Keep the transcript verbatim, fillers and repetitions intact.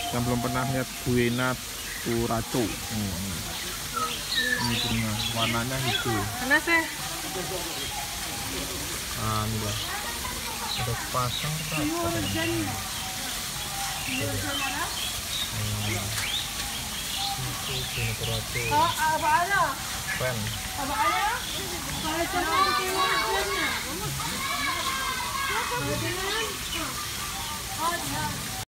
Yang belum pernah lihat Buena Turaco. Hmm. Ini bunga, warnanya hijau. Mana sih? Nah, ini lah. Ada pasang berapa? Hmm. Itu Buena Turaco. Oh, apa ada? Pen. Apa ada? Kalau jangan keluar. Oh,